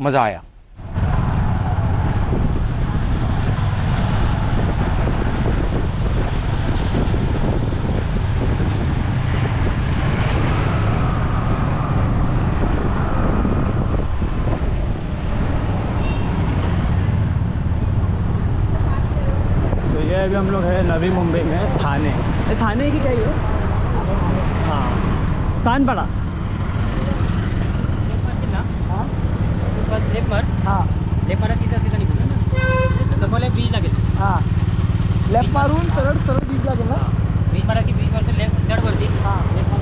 मज़ा आया। अभी हम लोग है नवी मुंबई में थाने। थाने की क्या है? हाँ, सानपाडा। हाँ, लेफ्ट सीधा सीधा निघून ना तर ब्रिज लागेल। हाँ, लेफ्ट मारून सरळ सरळ ब्रिज लागेल ना। ब्रिज मारा की ब्रिज वरती लेफ्ट चढ वरती। हाँ,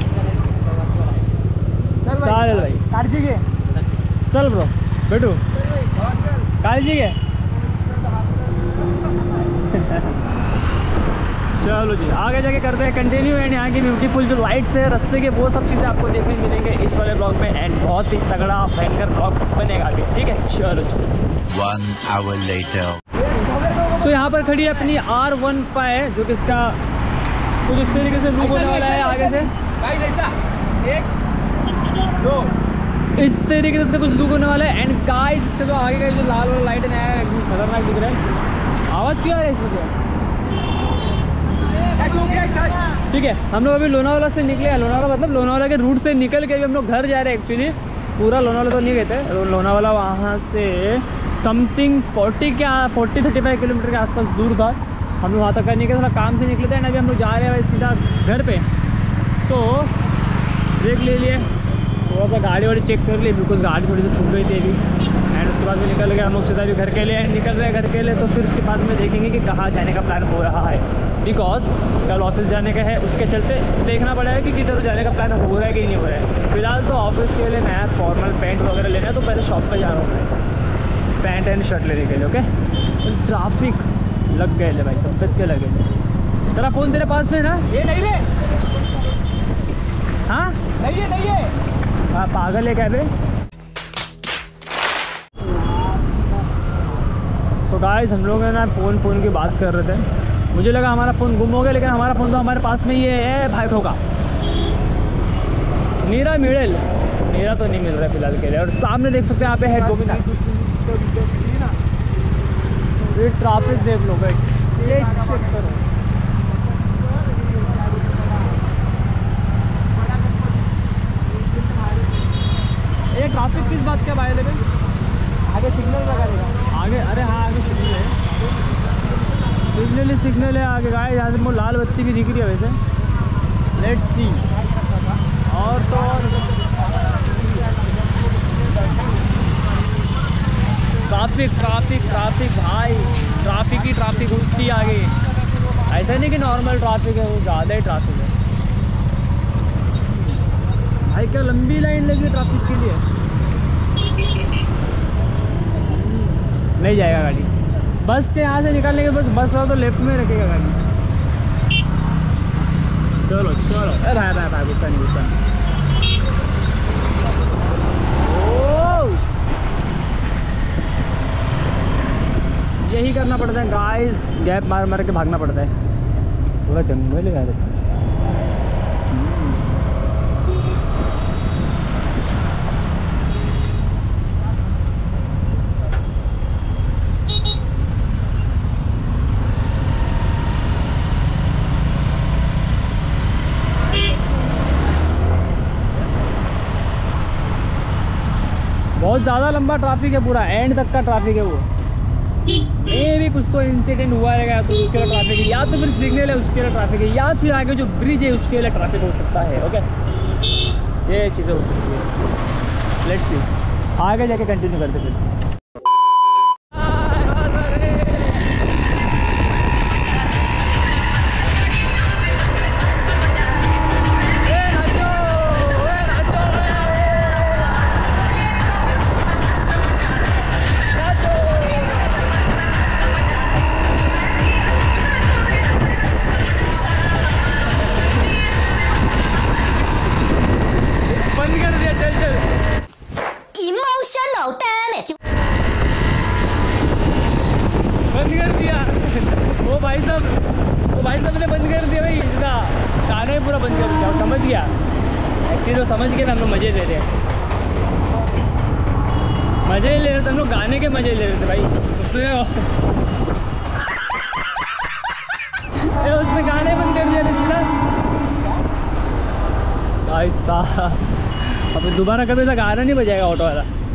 चालेल भाई, काळजी घे। चल ब्रो, भेटू। काळजी घे। चलो जी, आगे जाके करते हैं कंटिन्यू। एंड यहाँ की ब्यूटीफुल जो लाइट्स है रास्ते के, वो सब चीज़ें आपको देखने मिलेंगे इस वाले ब्लॉग में। एंड बहुत ही तगड़ा भयंकर ब्लॉग बनेगा आगे, ठीक है। चलो जी। 1 hour later। तो यहाँ पर खड़ी है अपनी R15, जो कि इसका कुछ इस तरीके से लुक होने वाला है आगे से। इस तरीके से इसका कुछ लुक होने वाला है। एंड गाइस, इसका जो आगे का जो लाल वाला लाइट है एकदम खतरनाक दिख रहा है। आवाज़ क्यों आ रहा है इसमें से? ठीक है, हम लोग अभी लोनावाला से निकले हैं। लोनावाला मतलब लोनावाला के रूट से निकल के अभी हम लोग घर जा रहे हैं। एक्चुअली पूरा लोनावाला तो नहीं गए थे। लोनावाला वहाँ से समथिंग 40-35 किलोमीटर के आसपास दूर था। हम लोग वहाँ तक करने के थोड़ा काम से निकले थे। एंड अभी हम लोग जा रहे हैं सीधा घर पे। तो ब्रेक ले लिए, थोड़ा सा गाड़ी वाड़ी चेक कर ली, बिकॉज गाड़ी थोड़ी सी छूट गई थी अभी। एंड उसके बाद में निकल गए हम लोग सीधा भी घर के लिए। निकल रहे हैं घर के लिए, तो फिर उसके बाद में देखेंगे कि कहाँ जाने का प्लान हो रहा है। बिकॉज कल ऑफिस जाने का है, उसके चलते देखना पड़ेगा कि किधर जाने का प्लान हो रहा है कि नहीं हो रहा है। फिलहाल तो ऑफिस के लिए नया फॉर्मल पैंट वगैरह लेना है, तो पहले शॉप पर जा रहा हूँ पैंट एंड शर्ट लेने के लिए। ओके, ट्रैफिक लग गए ले भाई, तबियत के लगे। तेरा फ़ोन तेरे पास में ना? ये नहीं ले। हाँ, नहीं है। हाँ, पागल है क्या बे? तो गाइस, हम लोग है ना फ़ोन की बात कर रहे थे। मुझे लगा हमारा फ़ोन गुम हो गया, लेकिन हमारा फ़ोन तो हमारे पास में ही है भाई। ठोका नीरा तो नहीं मिल रहा है फिलहाल के लिए। और सामने देख सकते हैं यहाँ पे है गोविंद। ये ट्रैफिक देख लो भाई, ये चेक करो। ये ट्रैफिक किस बात का बाय द वे? आगे सिग्नल लगा देगा आगे। अरे हाँ, आगे सिग्नल है, सिग्नल है आगे। गाय यहाँ से मुझे लाल बत्ती भी दिख रही है वैसे। Let's see. और तो ट्रैफिक भाई, ट्रैफिक उठती आगे। ऐसा नहीं कि नॉर्मल ट्रैफिक है, वो ज़्यादा ही ट्रैफिक है भाई। क्या लंबी लाइन लगी ट्रैफिक के लिए। नहीं जाएगा गाड़ी। बस के यहाँ से निकालने के बस वाला तो लेफ्ट में रखेगा गाड़ी। चलो भाई गुस्सा नहीं। यही करना पड़ता है गाइस, गैप मार के भागना पड़ता है। पूरा जंगल है यार। बहुत ज़्यादा लंबा ट्रैफिक है, पूरा एंड तक का ट्रैफिक है। वो ये भी कुछ तो इंसिडेंट हुआ रहेगा, तो उसके लिए ट्रैफिक है, या तो फिर सिग्नल है उसके लिए ट्रैफिक है, या फिर आगे जो ब्रिज है उसके लिए ट्रैफिक हो सकता है। ओके, ये चीज़ें हो सकती है। लेट्स सी, आगे जाके कंटिन्यू करते फिर। बंद कर दिया वो भाई साहब ने बंद कर दिया भाई। इतना गाने पूरा बंद कर दिया, समझ गया एक्चुअली, वो समझ गया ना हम लोग मज़े ले रहे हैं। मज़े ही ले रहे थे हम लोग, गाने के मज़े ले रहे थे भाई। उसने गाने बंद कर दिया सीधा भाई साहब। अब दोबारा कभी ऐसा गाना नहीं बजाएगा ऑटो वाला।